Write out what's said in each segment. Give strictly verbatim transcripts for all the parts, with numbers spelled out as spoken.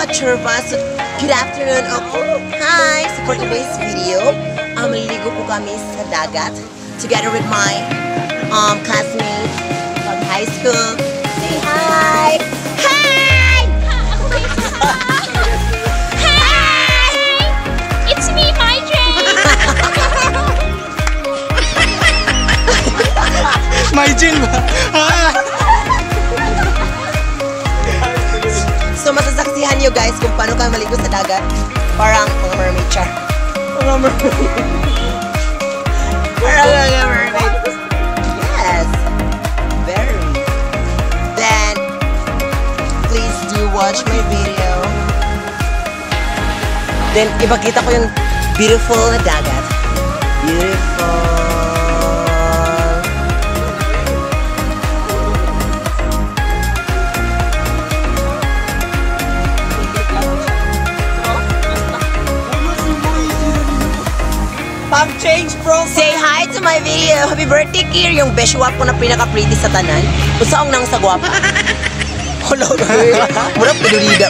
ka-churvas. Good afternoon. Oh, hi! So for today's video, um, maliligo po kami sa dagat together with my um, classmates from high school. Say hi! Hi! Hi! It's me, Marjorie! Marjorie ba? Ah! So masasaksihan nyo guys kung paano kayo maligo sa dagat. Parang mga mermaid siya. Mga mermaid. Parang mga mermaid. Yes. Very. Then, please do watch my video. Then, ipakita ko yung beautiful na dagat. Beautiful. Pang change bro. Say hi to my video. Happy birthday, Kir. Yung beshwap ko na pinaka-pretty sa tanan. Usaong nang sa guwapa. Hello, mura pinulida.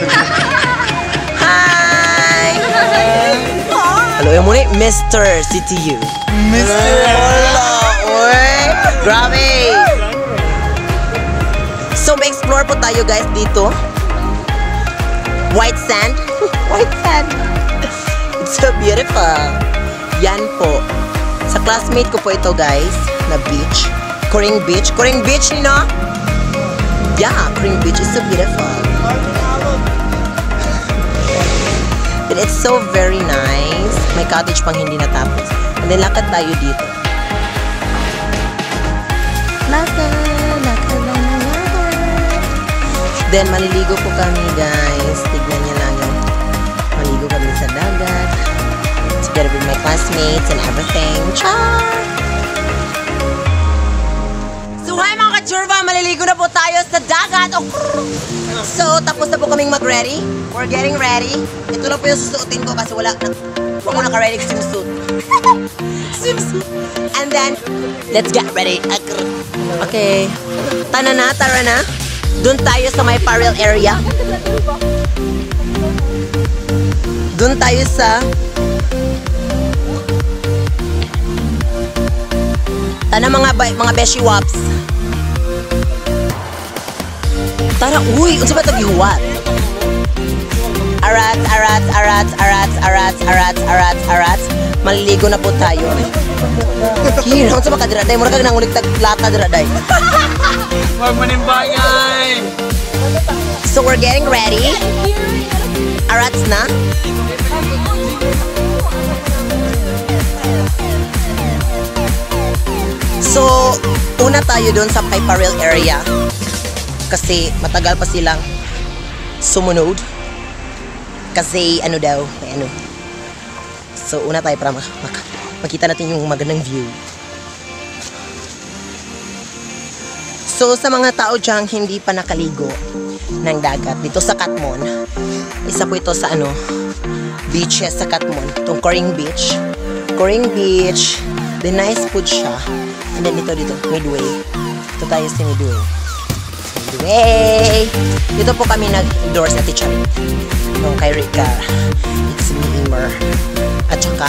Hi! Hello, yung muna Mister C T U. Mister Hello, oy. Grabe. So, may-explore po tayo guys dito. White sand. White sand. It's so beautiful. Yan po. Sa classmate ko po ito guys, na beach. Coring Beach. Coring Beach, you know? Yeah, Coring Beach is so beautiful. And it's so very nice. May cottage pang hindi natapos. And then lakad tayo dito. Lakad, lakad, lakad. Then maliligo po kami guys. Tignan niyo lang yung maligo kami sa dagat. Together with my classmates and everything. Char! So hi mga ka-churva! Maliligo na po tayo sa dagat. Oh. So tapos na po kaming mag-ready. We're getting ready. Ito na po yung susuotin ko kasi wala na. Wala naka-ready swimsuit. Swimsuit. And then, let's get ready. Okay. Tana na, tara na. Doon tayo sa may apparel area. Doon tayo sa Tana mga mga beshi waps. Tara, uy, unsa ba ito gihuwat? Arats, arats, arats, arats, arats, arats, arats, arats. Maliligo na po tayo. Kira, unsa ba ka diraday? Mura ka nangulik tag lata diraday. Wag manimbangay. So we're getting ready. Arats na. So, una tayo doon sa apparel area kasi matagal pa silang sumunod kasi ano daw, ano. So, una tayo para mak mak makita natin yung magandang view. So, sa mga tao diyang hindi pa nakaligo ng dagat dito sa Katmon, isa po ito sa ano, beaches sa Katmon, itong Coring Beach. Coring Beach, the nice food siya. And then dito, dito, Midway. Ito tayo sa Midway. Midway! Dito po kami nag-endorse na teacher. Yung kay Rika. It's me, Emer. At saka,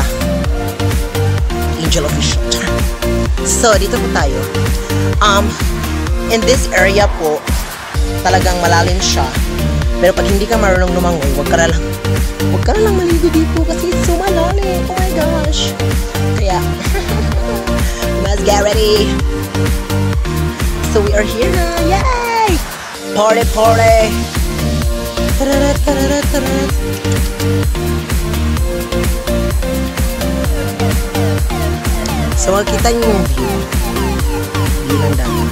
Angel Official. So, dito po tayo. Um, in this area po, talagang malalim siya. Pero pag hindi ka marunong lumangoy, wag ka na lang, wag ka na lang maligo dito kasi it's so malalim. Oh my gosh. Kaya, let's get ready. So we are here now. Yay! Party, party! Tararat, tararat, tararat. So makikita niyo yung view. View ng dagat.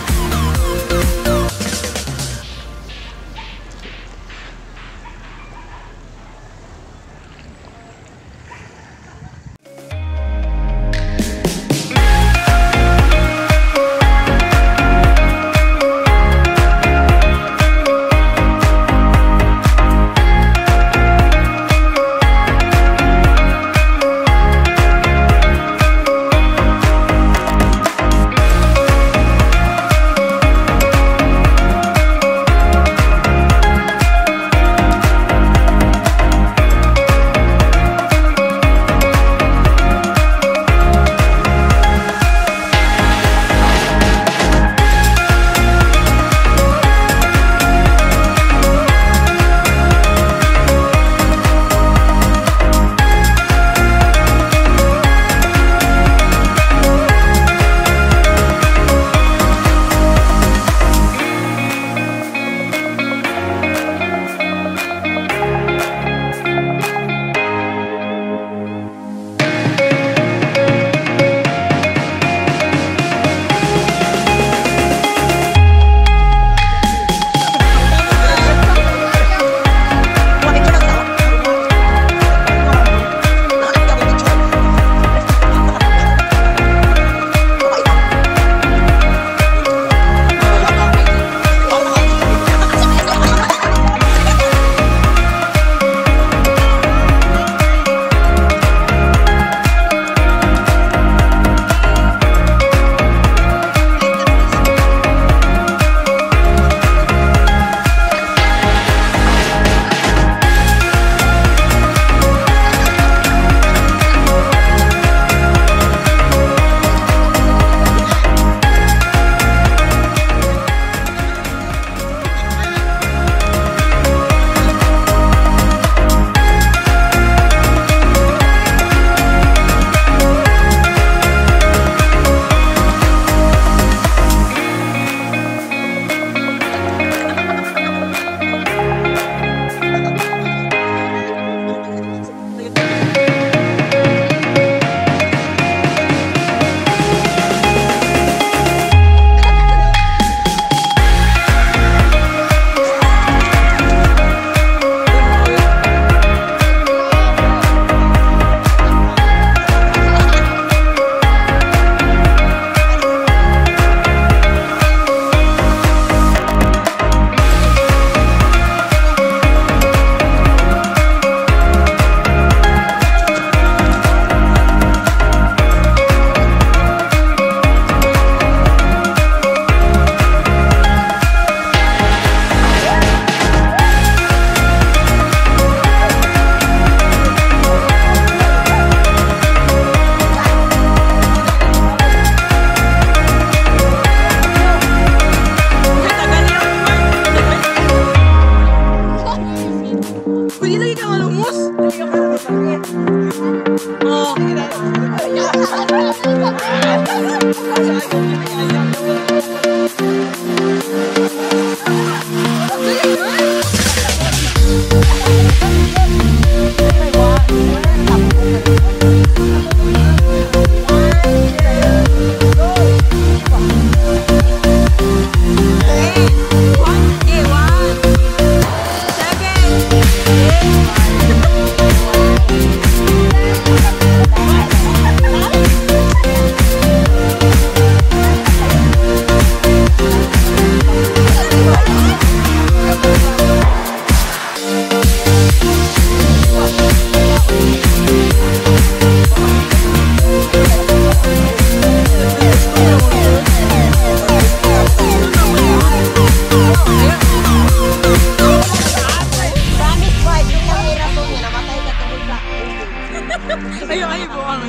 Ayaw, ayaw po kami.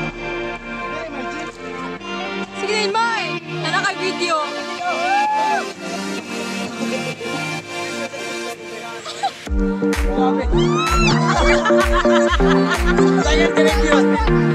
Sige na, Imay! Ano ka video? Sayang direct yun.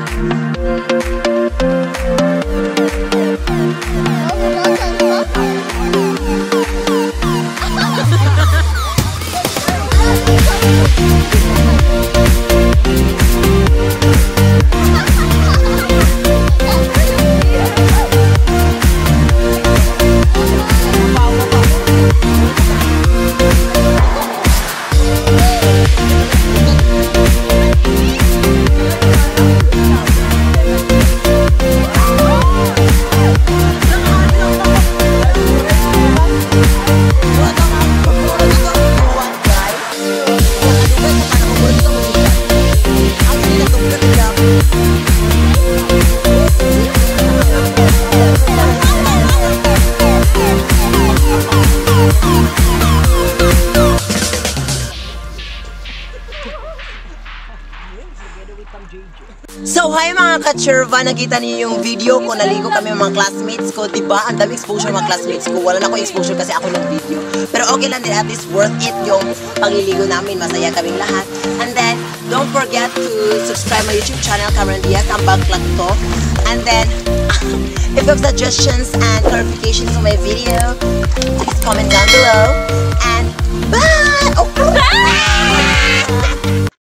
So, hi mga ka-churva! Nakita niyo yung video ko, naligo kami mga classmates ko, diba? Ang dami exposure mga classmates ko. Wala na akong exposure kasi ako ng video. Pero okay lang din, at least worth it yung pagliligo namin. Masaya kaming lahat. And then, don't forget to subscribe my YouTube channel, Cameron Diaz, ang baglag to. And then, if you have suggestions and clarifications on my video, please comment down below. And bye! Oh, bye!